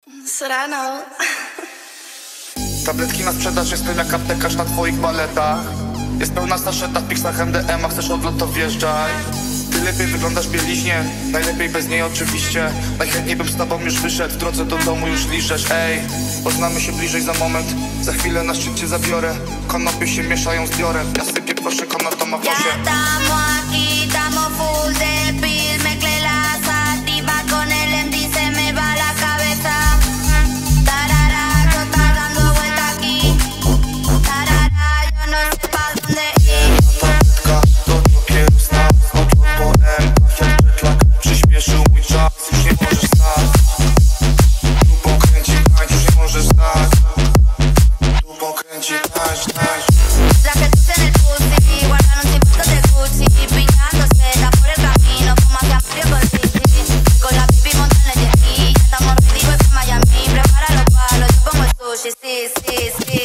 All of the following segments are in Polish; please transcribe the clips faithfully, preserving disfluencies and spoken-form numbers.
Serrano. Tabletki na sprzedaż, jest pełna aptekarz na twoich baletach. Jest pełna saszeta w piksach M D M, a chcesz odlot to wjeżdżaj. Ty lepiej wyglądasz w bieliźnie, najlepiej bez niej oczywiście. Najchętniej bym z tobą już wyszedł, w drodze do domu już liżesz. Ej, poznamy się bliżej za moment, za chwilę na szczyt cię zabiorę. Konopie się mieszają z biorem, ja sypię proszę konotoma w Ya osie. estamos aquí, estamos full de pill. Mezclé la sativa con el M D, se me va la cabeza. Tarara, yo está dando vuelta aquí. Tarara, yo no sé pa' dónde ir. Tabletka, to dopiero start. Odlot po M, jak jetlag przyspieszył mój czas. Już nie możesz stać. Tu pokręci, tańcz, już nie możesz stać. Tu pokręci, tańcz, tańcz. Traje tus en el pussy, guardaron chipatos de Gucci, pillándose, está por el camino, como hacia Mario con Luigi. Con la baby montando en el jet ski, ya estamos ready, voy pa' Miami. Prepara los palos, yo pongo el sushi, sí, sí, sí.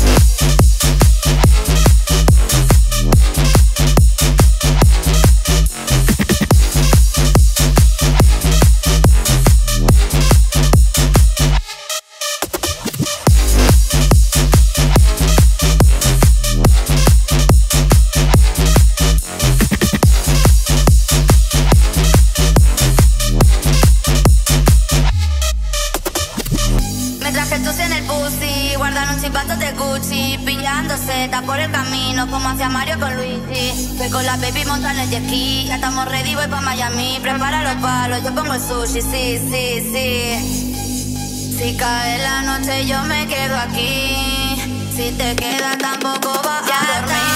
Me traje tus en el pussy, guardaron chipatos de Gucci, pillándose, está por el camino, como hacia Mario con Luigi. Fue con la baby montando en el jet ski, ya estamos ready, voy pa' Miami. Prepara los palos, yo pongo el sushi, sí, sí, sí. Si cae la noche yo me quedo aquí, si te quedas tampoco vas a dormir.